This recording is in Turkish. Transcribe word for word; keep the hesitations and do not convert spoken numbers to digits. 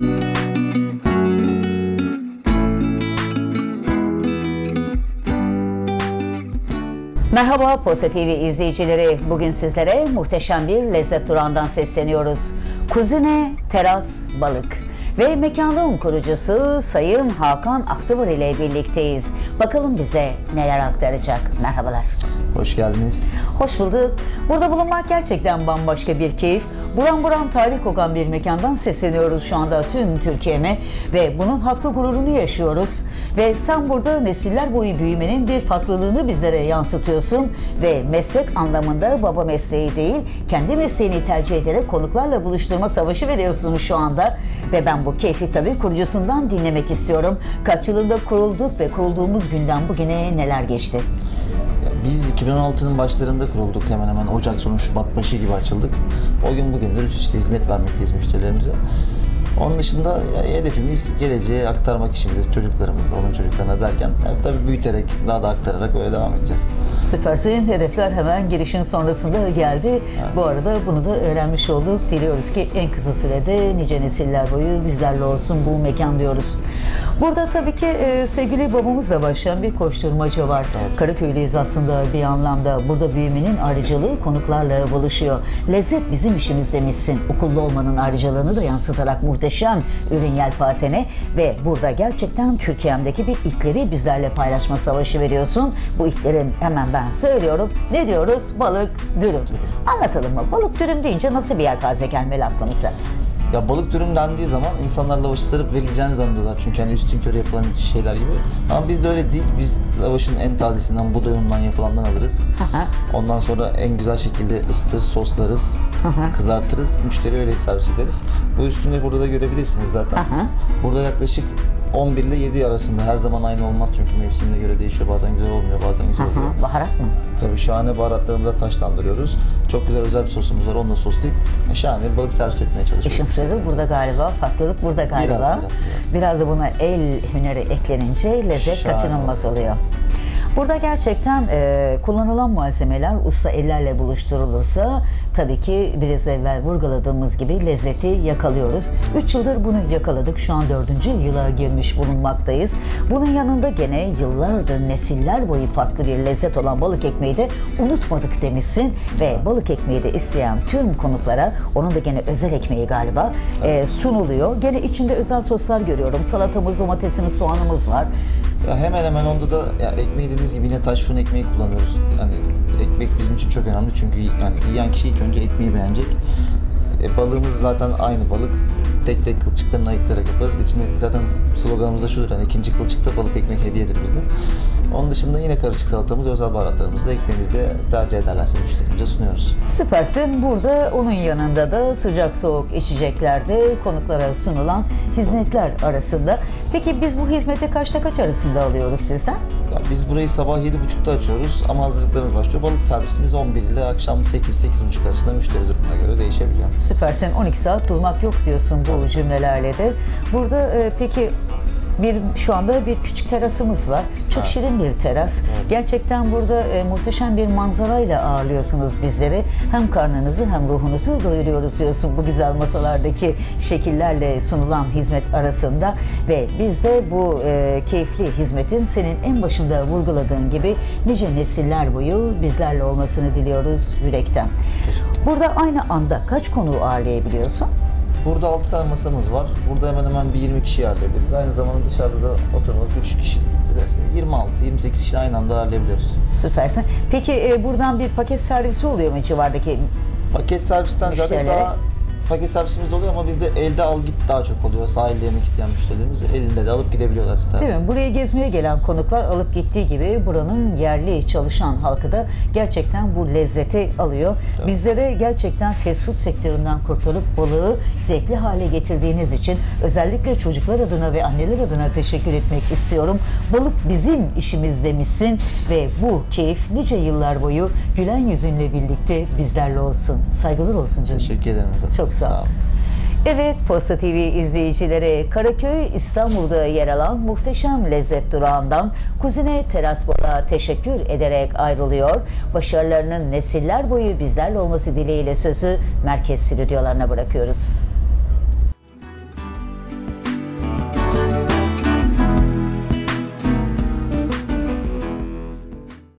Merhaba Posta T V izleyicileri. Bugün sizlere muhteşem bir lezzet durağından sesleniyoruz. Kuzine Teras Balık. Ve mekanın kurucusu Sayın Hakan Aktıvar ile birlikteyiz. Bakalım bize neler aktaracak. Merhabalar. Hoş geldiniz. Hoş bulduk. Burada bulunmak gerçekten bambaşka bir keyif. Buram buram tarih kokan bir mekandan sesleniyoruz şu anda tüm Türkiye'me ve bunun haklı gururunu yaşıyoruz. Ve sen burada nesiller boyu büyümenin bir farklılığını bizlere yansıtıyorsun ve meslek anlamında baba mesleği değil, kendi mesleğini tercih ederek konuklarla buluşturma savaşı veriyorsun şu anda. Ve ben bu keyfi tabii kurucusundan dinlemek istiyorum. Kaç yılında kurulduk ve kurulduğumuz günden bugüne neler geçti? Biz iki bin on altının başlarında kurulduk. Hemen hemen Ocak sonu Şubat başı gibi açıldık. O gün bugündür işte hizmet vermekteyiz müşterilerimize. Onun dışında hedefimiz geleceğe aktarmak işimizi çocuklarımıza, onun çocuklarına derken tabii büyüterek, daha da aktararak öyle devam edeceğiz. Süpersin. Hedefler hemen girişin sonrasında geldi. Evet. Bu arada bunu da öğrenmiş olduk. Diliyoruz ki en kısa sürede nice nesiller boyu bizlerle olsun bu mekan diyoruz. Burada tabii ki e, sevgili babamızla başlayan bir koşturmaca var. Evet. Karaköy'lüyüz aslında bir anlamda. Burada büyümenin ayrıcalığı konuklarla buluşuyor. Lezzet bizim işimiz demişsin. Okulda olmanın ayrıcalığını da yansıtarak muhteşem ürün yelpazene ve burada gerçekten Türkiye'mdeki bir ilkleri bizlerle paylaşma savaşı veriyorsun. Bu ilklerin hemen ben söylüyorum. Ne diyoruz? Balık dürüm. Anlatalım mı? Balık dürüm deyince nasıl bir yelpaze gelmeli aklınıza? Ya balık dürüm dendiği zaman insanlar lavaşı sarıp verileceğini zannediyorlar. Çünkü hani üstünkörü yapılan şeyler gibi. Ama bizde öyle değil. Biz lavaşın en tazesinden, buğday unundan yapılandan alırız. Ondan sonra en güzel şekilde ısıtır, soslarız, kızartırız. Müşteri öyle servis ederiz. Bu üstünde burada da görebilirsiniz zaten. Burada yaklaşık on bir ile yedi arasında, her zaman aynı olmaz çünkü mevsimine göre değişiyor. Bazen güzel olmuyor, bazen güzel oluyor. Aha, baharat mı? Tabii şahane baharatlarımızı da taşlandırıyoruz. Çok güzel özel bir sosumuz var, onunla soslayıp şahane bir balık servis etmeye çalışıyoruz. İşin sırrı burada galiba, farklılık burada galiba. Biraz, biraz, biraz. Biraz da buna el hüneri eklenince lezzet şahane kaçınılmaz oluyor. Burada gerçekten e, kullanılan malzemeler usta ellerle buluşturulursa tabii ki biraz evvel vurguladığımız gibi lezzeti yakalıyoruz. üç yıldır bunu yakaladık. Şu an dördüncü yıla girmiş bulunmaktayız. Bunun yanında gene yıllardır nesiller boyu farklı bir lezzet olan balık ekmeği de unutmadık demişsin ve balık ekmeği de isteyen tüm konuklara, onun da gene özel ekmeği galiba e, sunuluyor. Gene içinde özel soslar görüyorum. Salatamız, domatesimiz, soğanımız var. Ya hemen hemen onda da ya ekmeği dediğiniz gibi yine taş fırın ekmeği kullanıyoruz. Yani ekmek bizim için çok önemli çünkü yani yiyen kişi ilk önce ekmeği beğenecek. E, balığımız zaten aynı balık. Tek tek kılçıklarını ayıklayarak yaparız. İçinde zaten sloganımız da şudur, yani ikinci kılçıkta balık ekmek hediyedir bizde. Onun dışında yine karışık salatamız, özel baharatlarımızı ekmeğimizi de tercih ederlerse müşterimize sunuyoruz. Süpersin. Burada onun yanında da sıcak soğuk içeceklerde konuklara sunulan hizmetler arasında. Peki biz bu hizmete kaçta kaç arasında alıyoruz sizden? Ya biz burayı sabah yedi buçukta açıyoruz ama hazırlıklarımız başlıyor. Balık servisimiz on bir ile akşam sekiz sekiz buçuk arasında müşteri durumuna göre değişebiliyor. Süpersin. on iki saat durmak yok diyorsun bu cümlelerle de. Burada e, peki bir şu anda bir küçük terasımız var. Çok evet. Şirin bir teras. Evet. Gerçekten burada e, muhteşem bir manzarayla ağırlıyorsunuz bizleri. Hem karnınızı hem ruhunuzu doyuruyoruz diyorsun bu güzel masalardaki şekillerle sunulan hizmet arasında ve biz de bu e, keyifli hizmetin senin en başında vurguladığın gibi nice nesiller boyu bizlerle olmasını diliyoruz yürekten. Burada aynı anda kaç konuğu ağırlayabiliyorsun? Burada altı tane masamız var. Burada hemen hemen bir yirmi kişi ağırlayabiliriz. Aynı zamanda dışarıda da oturmalı üç kişi, yirmi altı yirmi sekiz kişi aynı anda ağırlayabiliyoruz. Süpersin. Peki e, buradan bir paket servisi oluyor mu civardaki? Paket servisten müşterilere zaten daha paket servisimiz de oluyor ama bizde elde al git daha çok oluyor. Sahilde yemek isteyen müşterilerimiz elinde de alıp gidebiliyorlar istersen. Değil mi? Buraya gezmeye gelen konuklar alıp gittiği gibi buranın yerli çalışan halkı da gerçekten bu lezzeti alıyor. Evet. Bizlere gerçekten fast food sektöründen kurtarıp balığı zevkli hale getirdiğiniz için özellikle çocuklar adına ve anneler adına teşekkür etmek istiyorum. Balık bizim işimiz demişsin ve bu keyif nice yıllar boyu gülen yüzünle birlikte bizlerle olsun. Saygılar olsun canım. Teşekkür ederim efendim. Çok sağ ol. Sağ ol. Evet, Posta T V izleyicileri, Karaköy, İstanbul'da yer alan muhteşem lezzet durağından Kuzine Teras Balık'a teşekkür ederek ayrılıyor. Başarılarının nesiller boyu bizlerle olması dileğiyle sözü merkez stüdyolarına bırakıyoruz.